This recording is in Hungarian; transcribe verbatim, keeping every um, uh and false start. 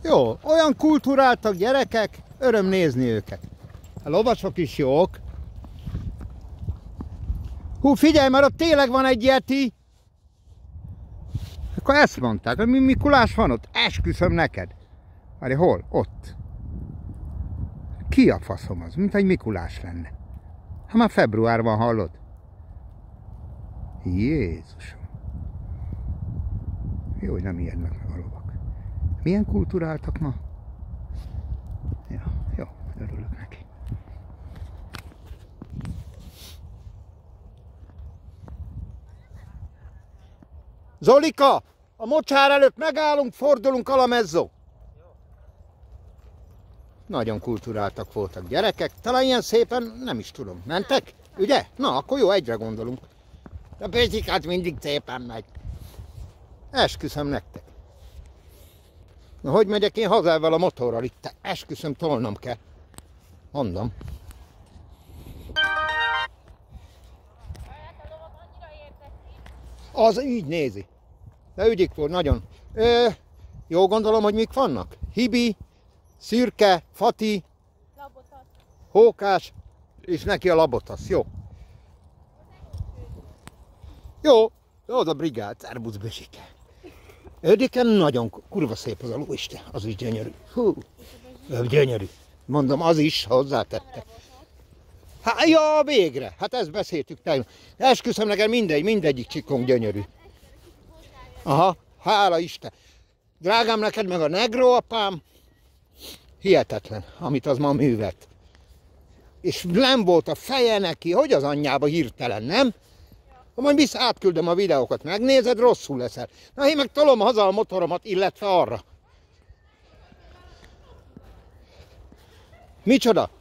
Jó, olyan kulturáltak gyerekek, öröm nézni őket. A lovasok is jók. Hú, figyelj, mert ott tényleg van egy yeti. Akkor ezt mondták, hogy mi Mikulás van ott? Esküszöm neked. Várj, hol? Ott. Ki a faszom az? Mint egy Mikulás lenne. Hát már februárban, hallod? Jézusom. Jó, hogy nem ijednek meg a lovak. Milyen kulturáltak ma? Ja, jó, örülök neki. Zolika, a mocsár előtt megállunk, fordulunk Alamezzó. Nagyon kulturáltak voltak gyerekek, talán ilyen szépen nem is tudom. Mentek? Ugye? Na, akkor jó, egyre gondolunk. De Pécsikát mindig szépen megy. Esküszöm nektek. Na, hogy megyek én haza ezzel a motorral itt? Esküszöm, tolnom kell. Mondom. Az így nézi. De ügyik volt nagyon. Ö, jó gondolom, hogy mik vannak? Hibi, Szürke, Fati, Labotasz. Hókás, és neki a Labotasz. Jó. Jó. Jó, az a brigád. Szerbusz Besike. Ödiken nagyon kurva szép az a ló, Isten. Az is gyönyörű. Hú. Gyönyörű. Mondom, az is hozzátette. Hát, ja, végre. Hát ezt beszéltük tegnap. Esküszöm neked, mindegy, mindegyik csikong gyönyörű. Aha, hála Isten. Drágám, neked meg a Negro apám. Hihetetlen, amit az ma művelt. És nem volt a feje neki, hogy az anyjába hirtelen, nem? Ha majd vissza átküldöm a videókat, megnézed, rosszul leszel. Na, én meg tolom haza a motoromat, illetve arra. Micsoda?